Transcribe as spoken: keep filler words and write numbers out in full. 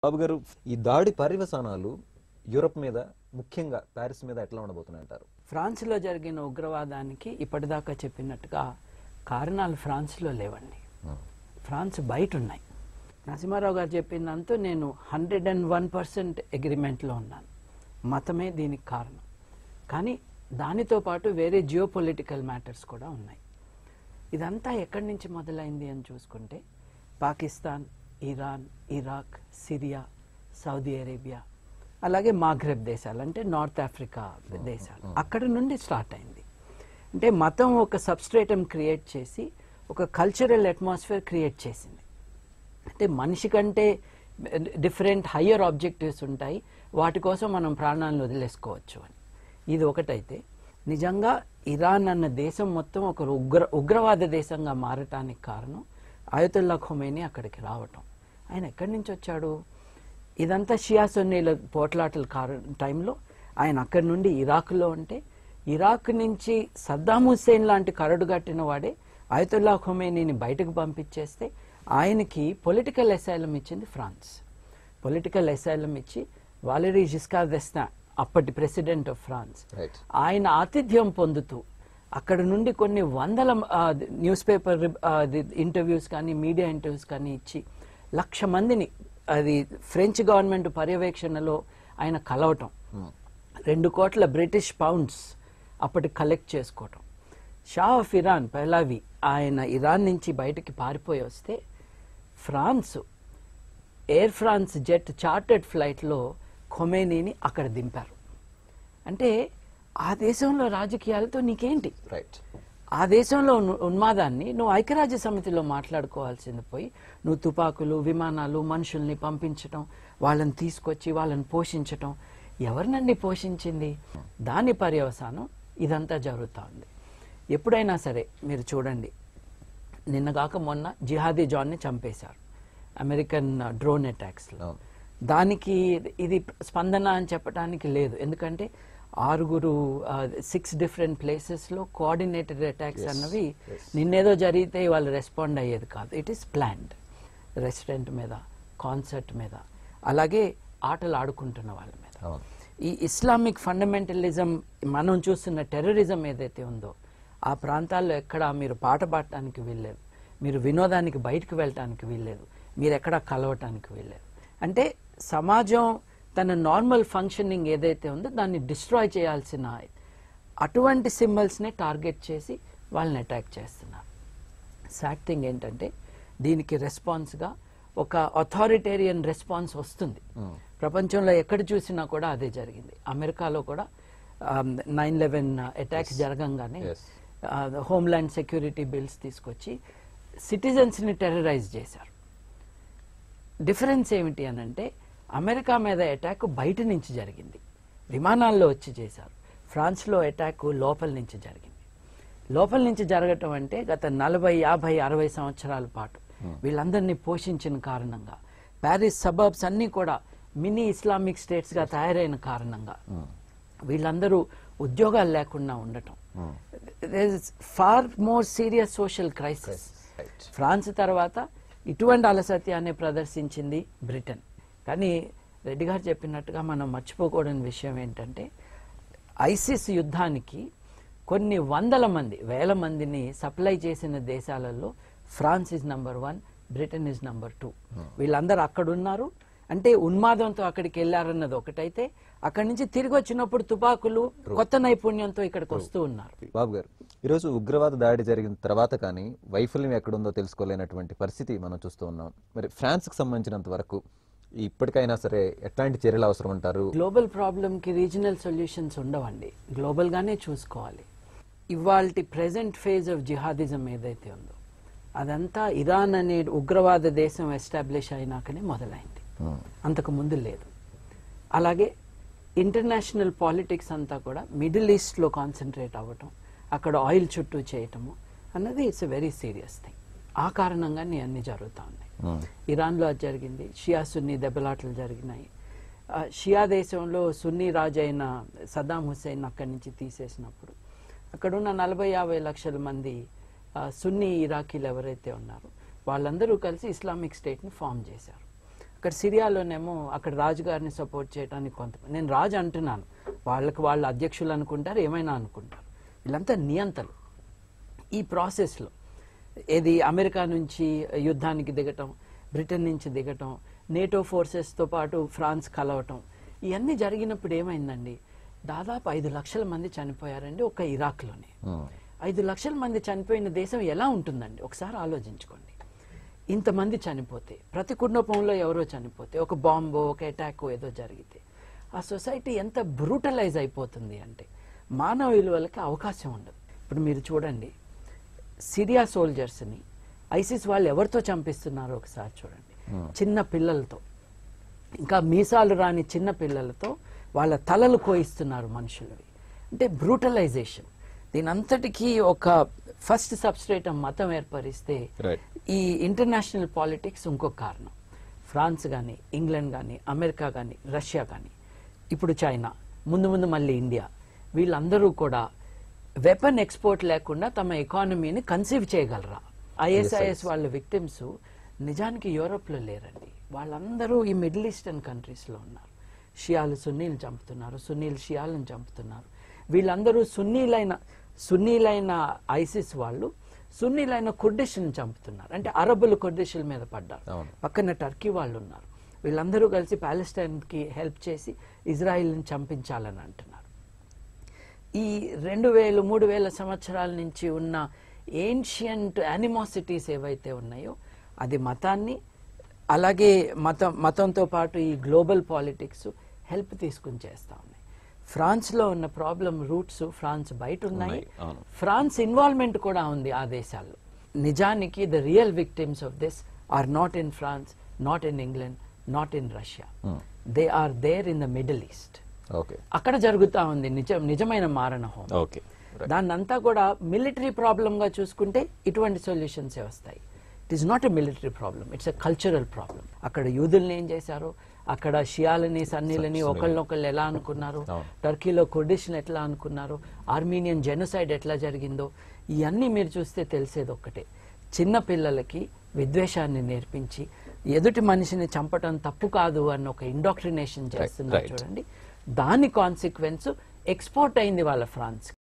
బాబు గారు, ఈ దాడి పర్యవసానాలు యూరప్ మీద, ముఖ్యంగా ప్యారిస్ మీద ఎట్లా ఉండబోతున్నాయి అంటారు? ఫ్రాన్స్లో జరిగిన ఉగ్రవాదానికి ఇప్పటిదాకా చెప్పినట్టుగా కారణాలు ఫ్రాన్స్లో లేవండి. ఫ్రాన్స్ బయట ఉన్నాయి. నరసింహారావు గారు చెప్పినంత నేను హండ్రెడ్ అండ్ వన్ పర్సెంట్ అగ్రిమెంట్లో ఉన్నాను. మతమే దీనికి కారణం. కానీ దానితో పాటు వేరే జియో పొలిటికల్ మ్యాటర్స్ కూడా ఉన్నాయి. ఇదంతా ఎక్కడి నుంచి మొదలైంది అని చూసుకుంటే Pakistan, Iran, Iraq, Syria, Saudi Arabia, అలాగే మాగ్రెబ్ దేశాలు అంటే నార్త్ ఆఫ్రికా దేశాలు, అక్కడ నుండి స్టార్ట్ అయింది. అంటే మతం ఒక సబ్స్ట్రేటమ్ క్రియేట్ చేసి ఒక కల్చరల్ అట్మాస్ఫియర్ క్రియేట్ చేసింది. అంటే మనిషి కంటే డిఫరెంట్ హయ్యర్ ఆబ్జెక్టివ్స్ ఉంటాయి, వాటి కోసం మనం ప్రాణాలను వదిలేసుకోవచ్చు అని. ఇది ఒకటైతే నిజంగా ఇరాన్ అన్న దేశం మొత్తం ఒక ఉగ్ర ఉగ్రవాద దేశంగా మారటానికి కారణం అయతుల్లా ఖొమైనీ అక్కడికి రావటం. ఆయన ఎక్కడి నుంచి వచ్చాడు? ఇదంతా షియా సున్నీల పోట్లాటల కారణం టైంలో ఆయన అక్కడి నుండి ఇరాక్లో ఉంటే, ఇరాక్ నుంచి సద్దాం హుస్సేన్ లాంటి కరడుగట్టిన వాడే అయతుల్లా ఖొమైనీని బయటకు పంపించేస్తే ఆయనకి పొలిటికల్ అసైలం ఇచ్చింది ఫ్రాన్స్. పొలిటికల్ అసైలం ఇచ్చి వాలరీ జిస్కార్ దెస్టాన్, అప్పటి ప్రెసిడెంట్ ఆఫ్ ఫ్రాన్స్, ఆయన ఆతిథ్యం పొందుతూ అక్కడ నుండి కొన్ని వందల న్యూస్ పేపర్ ఇంటర్వ్యూస్ కానీ మీడియా ఇంటర్వ్యూస్ కానీ ఇచ్చి లక్ష మందిని అది ఫ్రెంచ్ గవర్నమెంట్ పర్యవేక్షణలో ఆయన కలవటం, రెండు కోట్ల బ్రిటిష్ పౌండ్స్ అప్పటి కలెక్ట్ చేసుకోవటం. షా ఆఫ్ ఇరాన్ పెహ్లావి ఆయన ఇరాన్ నుంచి బయటికి పారిపోయి వస్తే France Air France jet chartered ఫ్లైట్లో ఖొమైనీని అక్కడ దింపారు. అంటే ఆ దేశంలో రాజకీయాలతో నీకేంటి? రైట్. ఆ దేశంలో ఉన్మాదాన్ని నువ్వు ఐక్యరాజ్య సమితిలో మాట్లాడుకోవాల్సింది పోయి నువ్వు తుపాకులు, విమానాలు, మనుషుల్ని పంపించటం, వాళ్ళని తీసుకొచ్చి వాళ్ళని పోషించటం. ఎవరినండి పోషించింది? దాని పర్యవసానం ఇదంతా జరుగుతూ ఉంది. ఎప్పుడైనా సరే మీరు చూడండి, నిన్నగాక మొన్న జిహాదీ జాన్ని చంపేశారు అమెరికన్ డ్రోన్ అటాక్స్లో. దానికి ఇది స్పందన అని చెప్పడానికి లేదు, ఎందుకంటే ఆరుగురు సిక్స్ డిఫరెంట్ ప్లేసెస్లో కోఆర్డినేటెడ్ అటాక్స్ అన్నవి నిన్నేదో జరిగితే వాళ్ళు రెస్పాండ్ అయ్యేది కాదు. It is planned. రెస్టారెంట్ మీద, కాన్సర్ట్ మీద, అలాగే ఆటలు ఆడుకుంటున్న వాళ్ళ మీద. ఈ ఇస్లామిక్ ఫండమెంటలిజం, మనం చూస్తున్న టెర్రరిజం ఏదైతే ఉందో ఆ ప్రాంతాల్లో ఎక్కడ మీరు పాట పాడటానికి వీల్లేదు, మీరు వినోదానికి బయటకు వెళ్ళటానికి వీల్లేదు, మీరు ఎక్కడ కలవటానికి వీల్లేదు. అంటే సమాజం తన నార్మల్ ఫంక్షనింగ్ ఏదైతే ఉందో దాన్ని డిస్ట్రాయ్ చేయాల్సిన అటువంటి సింబల్స్నే టార్గెట్ చేసి వాళ్ళని అటాక్ చేస్తున్నారు. సాడ్ థింగ్ ఏంటంటే దీనికి రెస్పాన్స్గా ఒక అథారిటేరియన్ రెస్పాన్స్ వస్తుంది. ప్రపంచంలో ఎక్కడ చూసినా కూడా అదే జరిగింది. అమెరికాలో కూడా నైన్ లెవెన్ అటాక్స్ జరగంగానే హోమ్ల్యాండ్ సెక్యూరిటీ బిల్స్ తీసుకొచ్చి సిటిజన్స్ని టెర్రరైజ్ చేశారు. డిఫరెన్స్ ఏమిటి అని అంటే అమెరికా మీద అటాక్ బయట నుంచి జరిగింది, విమానాల్లో వచ్చి చేశారు. ఫ్రాన్స్లో అటాక్ లోపల నుంచి జరిగింది. లోపల నుంచి జరగటం అంటే గత నలభై యాభై అరవై సంవత్సరాల పాటు వీళ్ళందరినీ పోషించిన కారణంగా, ప్యారిస్ సబర్బ్స్ అన్నీ కూడా మినీ ఇస్లామిక్ స్టేట్స్గా తయారైన కారణంగా వీళ్ళందరూ ఉద్యోగాలు లేకుండా ఉండటం, far more serious social crisis. France తర్వాత ఇటువంటి అలసత్యాన్ని ప్రదర్శించింది బ్రిటన్. కానీ రెడ్డి గారు చెప్పినట్టుగా మనం మర్చిపోకూడని విషయం ఏంటంటే ఐసిస్ యుద్ధానికి కొన్ని వందల మంది, వేల మందిని సప్లై చేసిన దేశాలలో France is number one, Britain is number two. వీళ్ళందరూ అక్కడ ఉన్నారు. అంటే ఉన్మాదంతో అక్కడికి వెళ్ళారన్నది ఒకటైతే, అక్కడి నుంచి తిరిగి వచ్చినప్పుడు తుపాకులు, కొత్త నైపుణ్యంతో ఇక్కడికి వస్తూ ఉన్నారు. బాబు గారు, ఈరోజు ఉగ్రవాద దాడి జరిగిన తర్వాత కానీ వైఫల్యం ఎక్కడుందో తెలుసుకోలేనటువంటి పరిస్థితి మనం చూస్తూ ఉన్నాం. మరి ఫ్రాన్స్కి సంబంధించినంత వరకు ఇప్పటికైనా సరే ఎట్లాంటి చర్యలు అవసరం అంటారు? గ్లోబల్ ప్రాబ్లంకి రీజనల్ సొల్యూషన్స్ ఉండవండి, గ్లోబల్గానే చూసుకోవాలి. ఇవాల్టి ప్రెజెంట్ ఫేజ్ ఆఫ్ జిహాదిజం ఏదైతే ఉందో అదంతా ఇరాన్ అనే ఉగ్రవాద దేశం ఎస్టాబ్లిష్ అయినాకనే మొదలైంది, అంతకు ముందు లేదు. అలాగే ఇంటర్నేషనల్ పాలిటిక్స్ అంతా కూడా మిడిల్ ఈస్ట్లో కాన్సన్ట్రేట్ అవ్వటం, అక్కడ ఆయిల్ చుట్టూ చేయటము అన్నది it's a very serious thing. ఆ కారణంగానే అన్ని జరుగుతూ ఉన్నాయి. ఇరాన్లో అది జరిగింది, షియా సున్నీ దెబ్బలాటలు జరిగినాయి. షియా దేశంలో సున్నీ రాజు అయిన సద్దాం హుస్సేన్ అక్కడి నుంచి తీసేసినప్పుడు అక్కడున్న నలభై యాభై లక్షల మంది సున్నీ ఇరాకీలు ఎవరైతే ఉన్నారో వాళ్ళందరూ కలిసి ఇస్లామిక్ స్టేట్ని ఫామ్ చేశారు. ఇక్కడ సిరియాలోనేమో అక్కడ రాజుగారిని సపోర్ట్ చేయడానికి కొంత, నేను రాజు అంటున్నాను, వాళ్ళకి వాళ్ళ అధ్యక్షులు అనుకుంటారు, ఏమైనా అనుకుంటారు, వీళ్ళంతా నియంతలు. ఈ ప్రాసెస్లో ఏది అమెరికా నుంచి యుద్ధానికి దిగటం, బ్రిటన్ నుంచి దిగటం, నేటో ఫోర్సెస్తో పాటు ఫ్రాన్స్ కలవటం, ఇవన్నీ జరిగినప్పుడు ఏమైందండి, దాదాపు ఐదు లక్షల మంది చనిపోయారండి ఒక్క ఇరాక్లోనే. ఐదు లక్షల మంది చనిపోయిన దేశం ఎలా ఉంటుందండి ఒకసారి ఆలోచించుకోండి. ఇంతమంది చనిపోతే, ప్రతి కుటుంబంలో ఎవరో చనిపోతే, ఒక బాంబో ఒక అటాక్ ఏదో జరిగితే ఆ సొసైటీ ఎంత బ్రూటలైజ్ అయిపోతుంది అంటే మానవ విలువలకి అవకాశం ఉండదు. ఇప్పుడు మీరు చూడండి, సిరియా సోల్జర్స్ని ఐసిస్ వాళ్ళు ఎవరితో చంపిస్తున్నారో ఒకసారి చూడండి. చిన్న పిల్లలతో, ఇంకా మీసాలు రాని చిన్న పిల్లలతో వాళ్ళ తలలు కోయిస్తున్నారు మనుషులవి. అంటే బ్రూటలైజేషన్. దీని అంతటికీ ఒక ఫస్ట్ సబ్స్ట్రేట్ మతం ఏర్పరిస్తే ఈ ఇంటర్నేషనల్ పాలిటిక్స్ ఇంకొక కారణం. ఫ్రాన్స్ కానీ, ఇంగ్లాండ్ కానీ, అమెరికా కానీ, రష్యా కానీ, ఇప్పుడు చైనా, ముందు ముందు మళ్ళీ ఇండియా, వీళ్ళందరూ కూడా వెపన్ ఎక్స్పోర్ట్ లేకుండా తమ ఎకానమీని కన్సీవ్ చేయగలరా? ఐఎస్ఐఎస్ వాళ్ళ విక్టిమ్స్ నిజానికి యూరోప్లో లేరండి, వాళ్ళందరూ ఈ మిడిల్ ఈస్టర్న్ కంట్రీస్లో ఉన్నారు. షియాలు సున్నీలు చంపుతున్నారు, సున్నీలు షియాలను చంపుతున్నారు. వీళ్ళందరూ సున్నీలైన సున్నీలైన ఐసిస్ వాళ్ళు సున్నీలైన కుర్డిష్ని చంపుతున్నారు. అంటే అరబ్బులు కుర్డిష్ల మీద పడ్డారు. పక్కన టర్కీ వాళ్ళు ఉన్నారు. వీళ్ళందరూ కలిసి ప్యాలెస్టైన్కి హెల్ప్ చేసి ఇజ్రాయిల్ని చంపించాలని అంటున్నారు. ఈ రెండు వేలు మూడు వేల సంవత్సరాల నుంచి ఉన్న ఏన్షియంట్ యానిమాసిటీస్ ఏవైతే ఉన్నాయో అది మతాన్ని, అలాగే మతం మతంతో పాటు ఈ గ్లోబల్ పాలిటిక్స్ హెల్ప్ తీసుకుని చేస్తా ఉన్నాయి. ఫ్రాన్స్లో ఉన్న ప్రాబ్లం రూట్స్ ఫ్రాన్స్ బయట ఉన్నాయి. ఫ్రాన్స్ ఇన్వాల్వ్మెంట్ కూడా ఉంది ఆ దేశాల్లో. నిజానికి the real victims of this are not in France, not in England, not in Russia. They are there in the Middle East. అక్కడ జరుగుతా ఉంది నిజం నిజమైన మారణ హోమం. దాన్నంతా కూడా మిలిటరీ ప్రాబ్లమ్ గా చూసుకుంటే ఇటువంటి సొల్యూషన్స్ వస్తాయి. It is not a military problem, it's a cultural problem. అక్కడ యూదుల్ని ఏం చేశారు, అక్కడ షియాలని సన్నీలని ఒకళ్ళనొకళ్ళు ఎలా అనుకున్నారు, టర్కీలో కుర్డిష్ని ఎట్లా అనుకున్నారు, ఆర్మీనియన్ జెనోసైడ్ ఎట్లా జరిగిందో, ఇవన్నీ మీరు చూస్తే తెలిసేది ఒక్కటే, చిన్న పిల్లలకి విద్వేషాన్ని నేర్పించి ఎదుటి మనిషిని చంపటం తప్పు కాదు అన్న ఒక ఇండాక్ట్రినేషన్ చేస్తున్నారు చూడండి. దాని కాన్సిక్వెన్స్ ఎక్స్పోర్ట్ అయింది వాళ్ళ ఫ్రాన్స్.